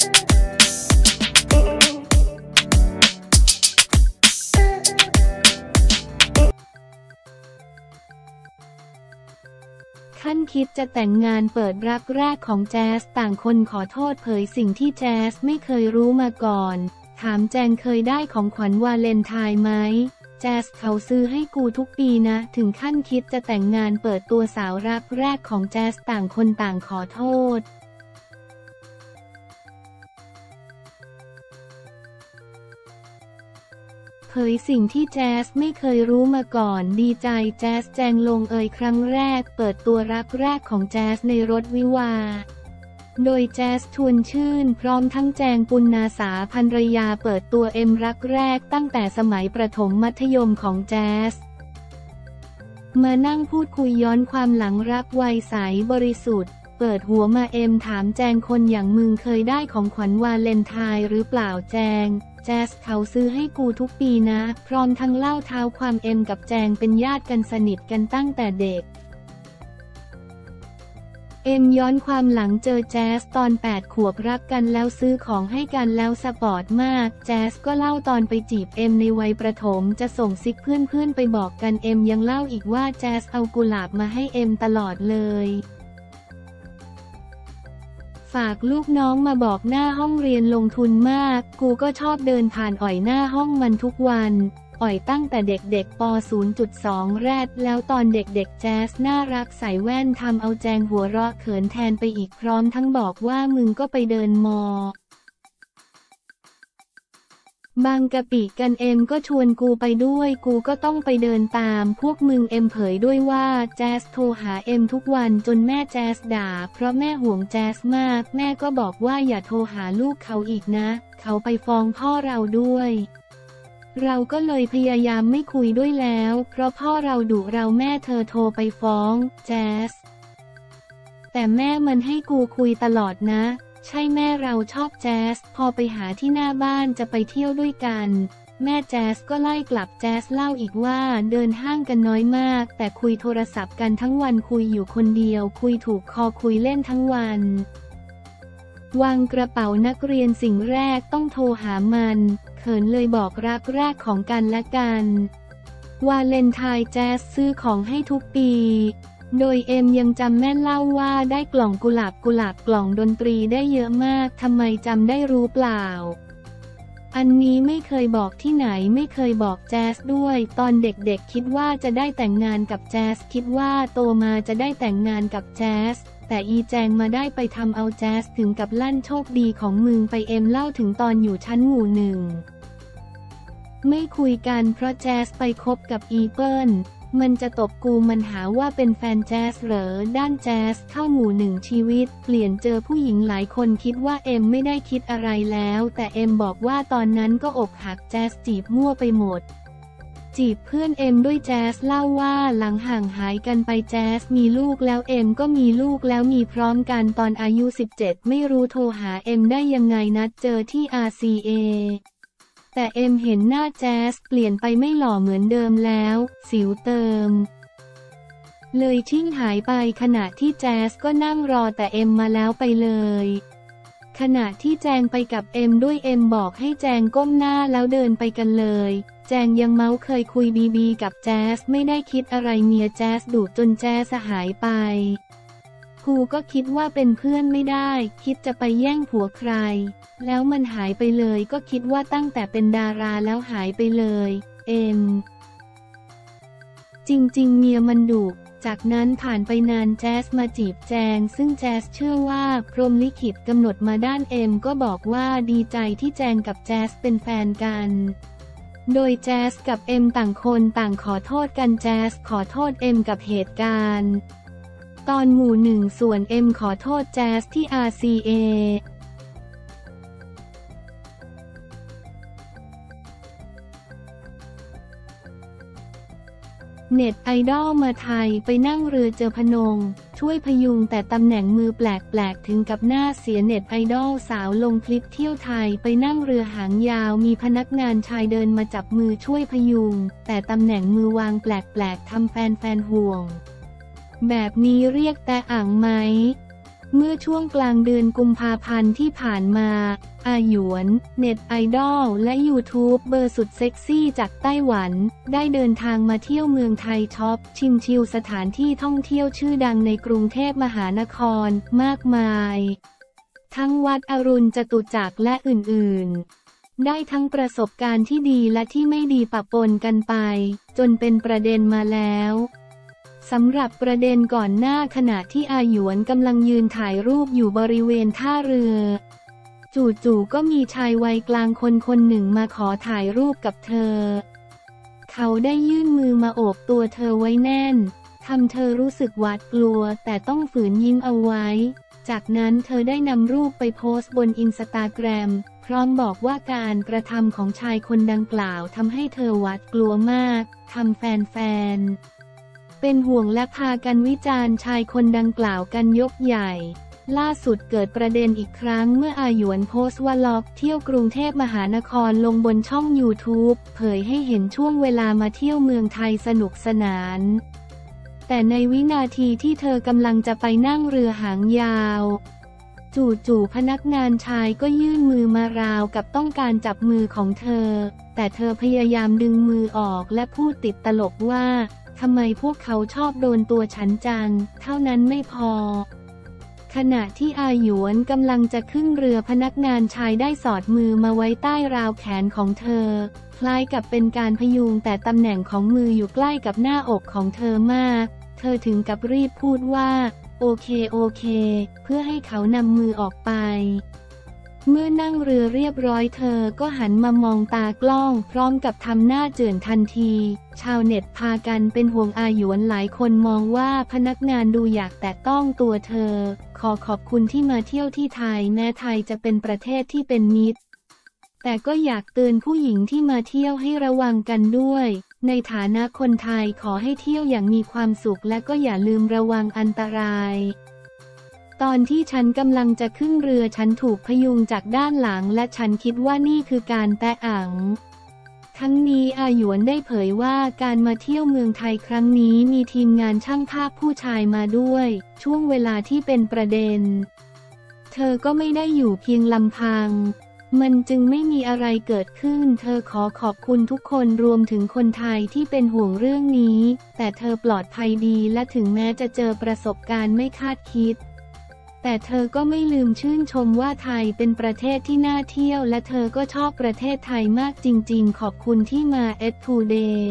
ขั้นคิดจะแต่งงานเปิดรักแรกของแจ๊สต่างคนขอโทษเผยสิ่งที่แจ๊สไม่เคยรู้มาก่อนถามแจงเคยได้ของขวัญวาเลนไทน์ไหมแจ๊สเขาซื้อให้กูทุกปีนะถึงขั้นคิดจะแต่งงานเปิดตัวสาวรักแรกของแจ๊สต่างคนต่างขอโทษเผยสิ่งที่แจ๊สไม่เคยรู้มาก่อนดีใจแจ๊สแจงลงเอยครั้งแรกเปิดตัวรักแรกของแจ๊สในรถวิวาห์โดยแจ๊สชวนชื่นพร้อมทั้งแจงปุณณาสาภรรยาเปิดตัวรักแรกตั้งแต่สมัยประถมมัธยมของแจ๊สมานั่งพูดคุยย้อนความหลังรักวัยใสบริสุทธิ์เปิดหัวมาถามแจงคนอย่างมึงเคยได้ของขวัญวาเลนไทน์หรือเปล่าแจงแจ๊สเขาซื้อให้กูทุกปีนะพร้อมทั้งเล่าเท้าความกับแจงเป็นญาติกันสนิทกันตั้งแต่เด็กย้อนความหลังเจอแจ๊สตอน8 ขวบรักกันแล้วซื้อของให้กันแล้วสปอร์ตมากแจ๊สก็เล่าตอนไปจีบในวัยประถมจะส่งซิกเพื่อนไปบอกกันยังเล่าอีกว่าแจ๊สเอากุหลาบมาให้ตลอดเลยฝากลูกน้องมาบอกหน้าห้องเรียนลงทุนมากกูก็ชอบเดินผ่านอ่อยหน้าห้องมันทุกวันอ่อยตั้งแต่เด็กๆป. 0.2 แรดแล้วตอนเด็กๆแจ๊สน่ารักใส่แว่นทำเอาแจงหัวเราะเขินแทนไปอีกพร้อมทั้งบอกว่ามึงก็ไปเดินมอบางกะปิกันก็ชวนกูไปด้วยกูก็ต้องไปเดินตามพวกมึงเผยด้วยว่าแจ๊สโทรหาทุกวันจนแม่แจ๊สด่าเพราะแม่ห่วงแจ๊สมากแม่ก็บอกว่าอย่าโทรหาลูกเขาอีกนะเขาไปฟ้องพ่อเราด้วยเราก็เลยพยายามไม่คุยด้วยแล้วเพราะพ่อเราดุเราแม่เธอโทรไปฟ้องแจ๊สแต่แม่มันให้กูคุยตลอดนะใช่แม่เราชอบแจ๊สพอไปหาที่หน้าบ้านจะไปเที่ยวด้วยกันแม่แจ๊สก็ไล่กลับแจ๊สเล่าอีกว่าเดินห้างกันน้อยมากแต่คุยโทรศัพท์กันทั้งวันคุยอยู่คนเดียวคุยถูกคอคุยเล่นทั้งวันวางกระเป๋านักเรียนสิ่งแรกต้องโทรหามันเขินเลยบอกรักแรกของกันและกันวาเลนไทน์แจ๊สซื้อของให้ทุกปีโดยยังจำแม่นเล่าว่าได้กล่องกุหลาบกล่องดนตรีได้เยอะมากทำไมจำได้รู้เปล่าอันนี้ไม่เคยบอกที่ไหนไม่เคยบอกแจ๊สด้วยตอนเด็กๆคิดว่าจะได้แต่งงานกับแจ๊สคิดว่าโตมาจะได้แต่งงานกับแจ๊สแต่แจงมาได้ไปทำเอาแจ๊สถึงกับลั่นโชคดีของมึงไปเล่าถึงตอนอยู่ชั้นหมู่ 1ไม่คุยกันเพราะแจ๊สไปคบกับเปิ้ลมันจะตบกูมันหาว่าเป็นแฟนแจ๊สเหรอด้านแจ๊สเข้าหมู่ 1ชีวิตเปลี่ยนเจอผู้หญิงหลายคนคิดว่าไม่ได้คิดอะไรแล้วแต่บอกว่าตอนนั้นก็อกหักแจ๊สจีบมั่วไปหมดจีบเพื่อนด้วยแจ๊สเล่าว่าหลังห่างหายกันไปแจ๊สมีลูกแล้วก็มีลูกแล้วมีพร้อมกันตอนอายุ17ไม่รู้โทรหาได้ยังไงนัดเจอที่ RCAแต่เห็นหน้าแจ๊สเปลี่ยนไปไม่หล่อเหมือนเดิมแล้วสิวเติมเลยทิ้งหายไปขณะที่แจ๊สก็นั่งรอแต่มาแล้วไปเลยขณะที่แจงไปกับด้วยบอกให้แจงก้มหน้าแล้วเดินไปกันเลยแจงยังเมาเคยคุยบีกับแจ๊สไม่ได้คิดอะไรเมียแจ๊สดุจนแจ๊สหายไปกูก็คิดว่าเป็นเพื่อนไม่ได้คิดจะไปแย่งผัวใครแล้วมันหายไปเลยก็คิดว่าตั้งแต่เป็นดาราแล้วหายไปเลยจริงๆเมียมันดุจากนั้นผ่านไปนานแจ๊สมาจีบแจงซึ่งแจ๊สเชื่อว่าพรหมลิขิตกำหนดมาด้านก็บอกว่าดีใจที่แจงกับแจ๊สเป็นแฟนกันโดยแจ๊สกับต่างคนต่างขอโทษกันแจ๊สขอโทษกับเหตุการณ์ตอนหมู่ 1ส่วนขอโทษแจ๊สที่ RCAเน็ตไอดอลมาไทยไปนั่งเรือเจอพนงช่วยพยุงแต่ตำแหน่งมือแปลกๆถึงกับหน้าเสียเน็ตไอดอลสาวลงคลิปเที่ยวไทยไปนั่งเรือหางยาวมีพนักงานชายเดินมาจับมือช่วยพยุงแต่ตำแหน่งมือวางแปลกๆทำแฟนๆห่วงแบบนี้เรียกแต่อ่างไหมเมื่อช่วงกลางเดือนกุมภาพันธ์ที่ผ่านมาอาหยวนเน็ตไอดอลและยูทูบเบอร์สุดเซ็กซี่จากไต้หวันได้เดินทางมาเที่ยวเมืองไทยช็อปชิลสถานที่ท่องเที่ยวชื่อดังในกรุงเทพมหานครมากมายทั้งวัดอรุณจตุจักรและอื่นๆได้ทั้งประสบการณ์ที่ดีและที่ไม่ดีปะปนกันไปจนเป็นประเด็นมาแล้วสำหรับประเด็นก่อนหน้าขณะที่อาหยวนกำลังยืนถ่ายรูปอยู่บริเวณท่าเรือจู่ๆก็มีชายวัยกลางคนหนึ่งมาขอถ่ายรูปกับเธอเขาได้ยื่นมือมาโอบตัวเธอไว้แน่นทำเธอรู้สึกหวาดกลัวแต่ต้องฝืนยิ้มเอาไว้จากนั้นเธอได้นำรูปไปโพสต์บนอินสตาแกรมพร้อมบอกว่าการกระทำของชายคนดังกล่าวทำให้เธอหวาดกลัวมากทำแฟนๆเป็นห่วงและพากันวิจารณ์ชายคนดังกล่าวกันยกใหญ่ล่าสุดเกิดประเด็นอีกครั้งเมื่ออาหยวนโพสต์วล็อกเที่ยวกรุงเทพมหานครลงบนช่อง YouTube เผยให้เห็นช่วงเวลามาเที่ยวเมืองไทยสนุกสนานแต่ในวินาทีที่เธอกำลังจะไปนั่งเรือหางยาวจู่ๆพนักงานชายก็ยื่นมือมาราวกับต้องการจับมือของเธอแต่เธอพยายามดึงมือออกและพูดติดตลกว่าทำไมพวกเขาชอบโดนตัวฉันจังเท่านั้นไม่พอขณะที่อาหยวนกำลังจะขึ้นเรือพนักงานชายได้สอดมือมาไว้ใต้ราวแขนของเธอคล้ายกับเป็นการพยุงแต่ตำแหน่งของมืออยู่ใกล้กับหน้าอกของเธอมากเธอถึงกับรีบพูดว่าโอเคเพื่อให้เขานำมือออกไปเมื่อนั่งเรือเรียบร้อยเธอก็หันมามองตากล้องพร้อมกับทำหน้าเจือนทันทีชาวเน็ตพากันเป็นห่วงอาหยวนหลายคนมองว่าพนักงานดูอยากแตะต้องตัวเธอขอบคุณที่มาเที่ยวที่ไทยแม้ไทยจะเป็นประเทศที่เป็นมิตรแต่ก็อยากเตือนผู้หญิงที่มาเที่ยวให้ระวังกันด้วยในฐานะคนไทยขอให้เที่ยวอย่างมีความสุขและก็อย่าลืมระวังอันตรายตอนที่ฉันกำลังจะขึ้นเรือฉันถูกพยุงจากด้านหลังและฉันคิดว่านี่คือการแตะอังทั้งนี้อาหยวนได้เผยว่าการมาเที่ยวเมืองไทยครั้งนี้มีทีมงานช่างภาพผู้ชายมาด้วยช่วงเวลาที่เป็นประเด็นเธอก็ไม่ได้อยู่เพียงลำพังมันจึงไม่มีอะไรเกิดขึ้นเธอขอบคุณทุกคนรวมถึงคนไทยที่เป็นห่วงเรื่องนี้แต่เธอปลอดภัยดีและถึงแม้จะเจอประสบการณ์ไม่คาดคิดแต่เธอก็ไม่ลืมชื่นชมว่าไทยเป็นประเทศที่น่าเที่ยวและเธอก็ชอบประเทศไทยมากจริงๆขอบคุณที่มาToday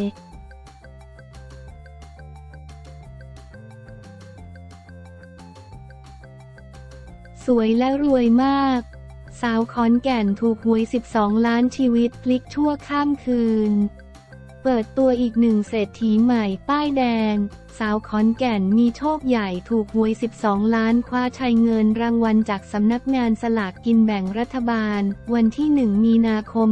สวยและรวยมากสาวขอนแก่นถูกหวย12 ล้านชีวิตพลิกชั่วข้ามคืนเปิดตัวอีกหนึ่งเศรษฐีใหม่ป้ายแดงสาวขอนแก่นมีโชคใหญ่ถูกหวย12 ล้านคว้าชัยเงินรางวัลจากสำนักงานสลากกินแบ่งรัฐบาลวันที่1 มีนาคม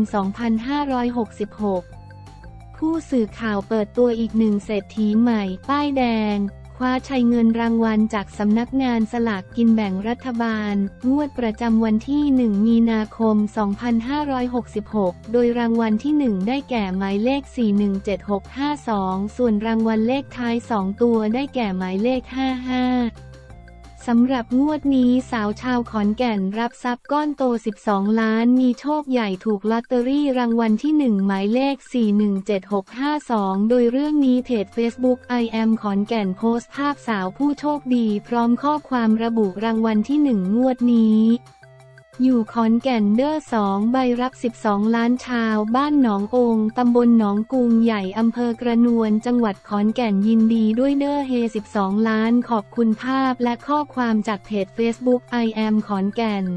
2566ผู้สื่อข่าวเปิดตัวอีกหนึ่งเศรษฐีใหม่ป้ายแดงคว้าชัยเงินรางวัลจากสำนักงานสลากกินแบ่งรัฐบาลงวดประจำวันที่1 มีนาคม 2566โดยรางวัลที่1ได้แก่หมายเลข417652ส่วนรางวัลเลขท้าย2ตัวได้แก่หมายเลข55สำหรับงวดนี้สาวชาวขอนแก่นรับทรัพย์ก้อนโต12 ล้านมีโชคใหญ่ถูกลอตเตอรี่รางวัลที่1หมายเลข417652โดยเรื่องนี้เพจ Facebook I am ขอนแก่นโพสต์ภาพสาวผู้โชคดีพร้อมข้อความระบุรางวัลที่1งวดนี้อยู่ขอนแก่นเด้อ2ใบรับ12 ล้านชาวบ้านหนององตำบลหนองกุงใหญ่อำเภอกระนวนจังหวัดขอนแก่นยินดีด้วยเด้อเฮ12 ล้านขอบคุณภาพและข้อความจากเพจ Facebook I am ขอนแก่น